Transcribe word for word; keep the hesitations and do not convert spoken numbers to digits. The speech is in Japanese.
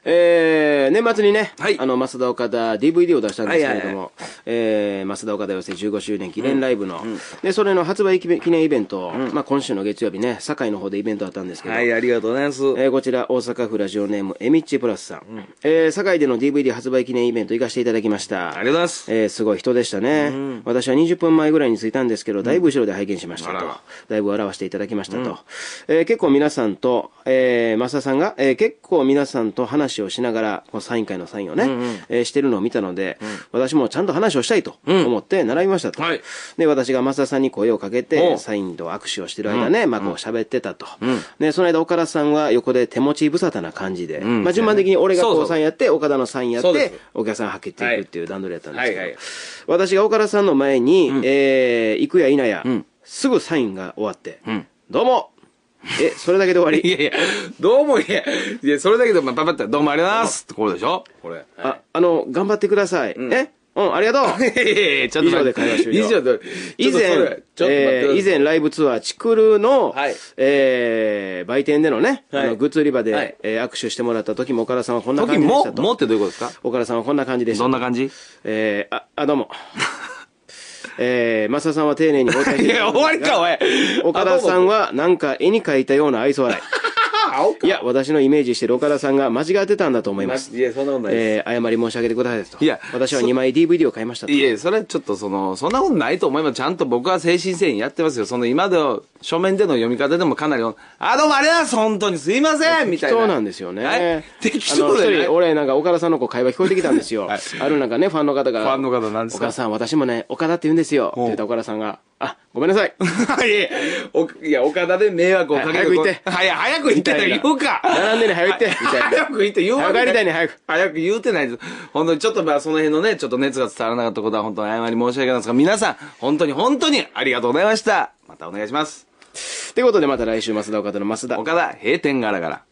えー、年末にね、 はいあの、増田岡田 ディーブイディー を出したんですけれども、 はいはいはいえー、増田岡田寄せじゅうごしゅうねん記念ライブの、うんうん、で、それの発売記念イベント、うん、まあ今週の月曜日ね、堺の方でイベントあったんですけど、 はい、ありがとうございます。 えー、こちら、大阪府ラジオネーム、エミッチプラスさん。うん、えー、堺での ディーブイディー 発売記念イベント行かせていただきました。 ありがとうございます。 えー、すごい人でしたね。うん、私はにじゅっぷんまえぐらいに着いたんですけど、だいぶ後ろで拝見しましたと。うん、だいぶ笑わせていただきましたと。うん、えー、結構皆さんと、えー、増田さんが、えー、結構皆さんと話をしながら、このサイン会のサインをね、うんうん、えー、してるのを見たので、うん、私もちゃんと話をしたいと思って並びましたと。うんはい、で、私が増田さんに声をかけて、サインと握手をしてる間ね、うん、まあこう喋ってたと。うん、で、その間岡田さんは横で手持ち無沙汰な感じで、うん、まあ順番的に俺がこうサインやって、岡田のサインやって、お客さんはけていくっていう段取りやったんですけど、はいはいはい、私が岡田さんの前に、うん、えー、行くや否や、うん、すぐサインが終わって、うん、どうもえ、それだけで終わり？ いやいや、どうもいや、いや、それだけで、まあ、パパって、どうもありがとうございますってこれでしょこれ。 あ、あの、頑張ってください。うん、えうん、ありがとう。 いやいやちょっと以上で会話終了。 以上で、 以前、えー、以前ライブツアー、チクルの、はい、えー、売店でのね、はい、あの、グッズ売り場で、はい、えー、握手してもらった時も岡田さんはこんな感じでしたと。 時も、もってどういうことですか？ 岡田さんはこんな感じでした。 どんな感じ？ えー、あ、あ、どうも。えー、増田さんは丁寧にご対応。 いや、終わりか、おい。 岡田さんはなんか絵に描いたような愛想笑い。いや、私のイメージしてる岡田さんが間違ってたんだと思います。 いや、そんなことないです。 えー、謝り申し上げてくださいと。いや、私はにまい ディーブイディー を買いましたと。 いや、それはちょっとその、そんなことないと思います。ちゃんと僕は誠心誠意やってますよ。その今では、書面での読み方でもかなり、あ、どうもありがとうございます本当にすいませんみたいな。 適当なんですよね。はい、 適当で、ね。 あの、一人、俺なんか岡田さんのこう会話聞こえてきたんですよ。はい、あるなんかね、ファンの方が。 ファンの方なんですか？ 岡田さん、私もね、岡田って言うんですよ。って言った岡田さんが、あ、ごめんなさい。 いや、岡田で迷惑をかける。 早く行って。 はい、早く行って言うか。 並んでね、早く行って。 早く行って言うわ。 早く帰りたいね、早く。 早く言うてないです。本当にちょっとまあその辺のね、ちょっと熱が伝わらなかったことは本当に謝り申し訳ないんですが、皆さん、本当に本当にありがとうございました。またお願いします。 ということでまた来週、増田岡田の増田。 岡田、閉店ガラガラ。